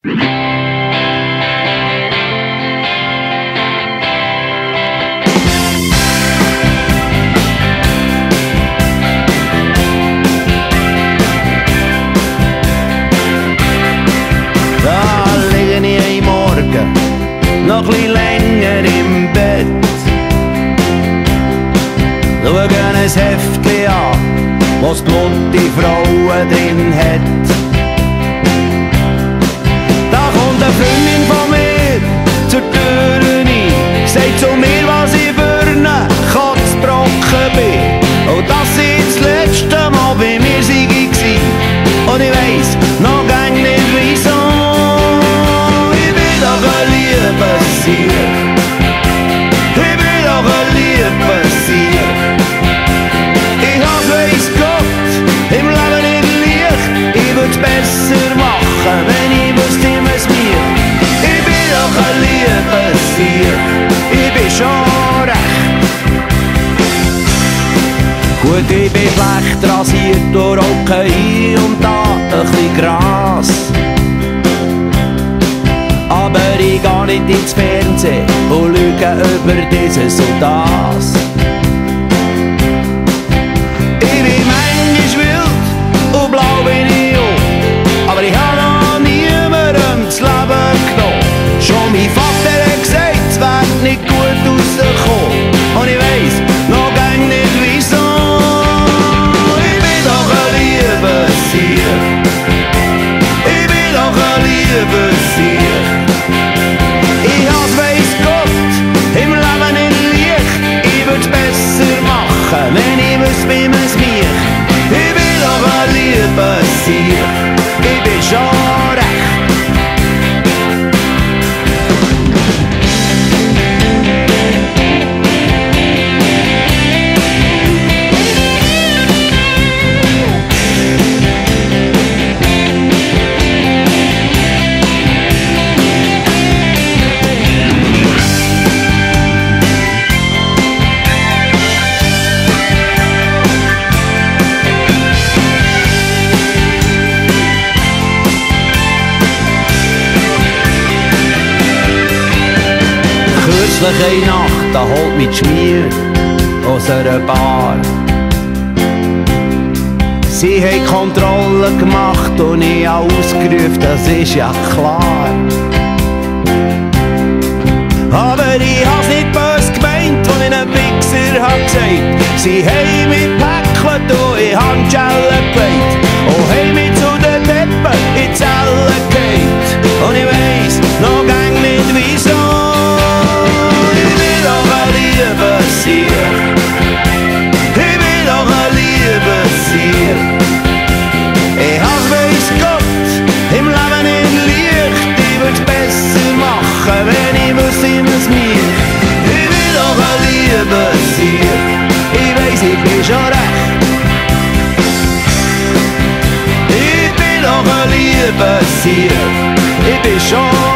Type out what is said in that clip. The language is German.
Noch ein bisschen länger im Bett, schauen ein Heftchen an, wo's blotte Frauen drin hat. Da kommt eine Freundin von mir zur Tür rein, sagt zu mir, was ich für eine Katzbrocken bin und dass ich das letzte Mal bei mir war. Und ich weiss noch gar nicht wieso. Ich bin doch ein Liebessier. Ich hab, weiss Gott, im Leben nicht leicht. Ich würd's besser machen, wenn ich wüsste, was mir. Ich bin doch ein Liebessier. Ich bin schon recht. Gut, ich bin schlecht rasiert und rauche hier und da ein bisschen Gras. Aber ich geh nicht ins Fernsehen und lüge über dieses und das. Ich bin manchmal wild und blau bin ich auch, aber ich hab noch niemandem das Leben genommen. Schon mein Vater hat gesagt, es wird nicht gut rauskommen. Und ich weiss noch gar nicht wieso. Ich bin doch ein Liebessier. Ich bin doch ein Liebessier. Wenn ich wüsste, wie man's mir. Ich bin doch ein Liebessier. Ich bin schon recht. Eine Nacht, da holt mich die Schmier aus einer Bar. Sie haben Kontrolle gemacht und ich habe ausgerufen, das ist ja klar. Aber ich hab's nicht böse gemeint, als ich einen Wichser hab gesagt. Sie haben mich gepäckelt und in Handschellen gelegt und haben mich zu den Deppen in die Zelle gelegt. Und ich weiss noch gar nicht wieso. Ich bin doch ein Liebessier. Ich hab, weiss Gott, im Leben nicht leicht. Ich würd's besser machen, wenn ich wüsste, was mir. Ich bin doch ein Liebessier. Ich weiss, ich bin schon recht. Ich bin doch ein Liebessier. Ich bin schon